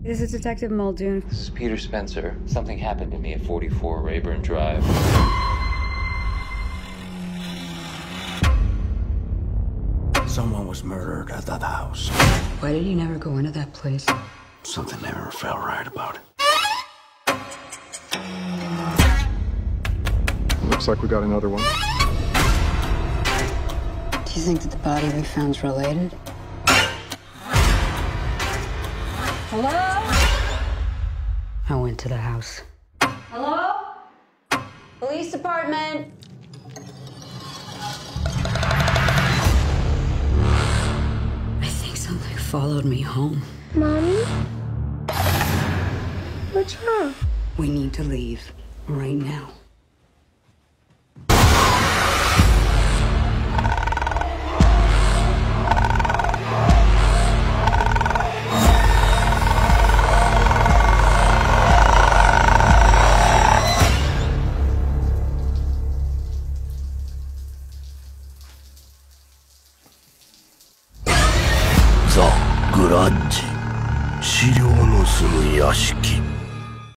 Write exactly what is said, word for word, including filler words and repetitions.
This is Detective Muldoon. This is Peter Spencer. Something happened to me at forty-four Rayburn Drive. Someone was murdered at that house. Why did you never go into that place? Something never felt right about it. Looks like we got another one. Do you think that the body we found's related? Hello? I went to the house. Hello? Police department. I think something followed me home. Mommy? What's wrong? We need to leave right now. The Grudge 死霊の住む屋敷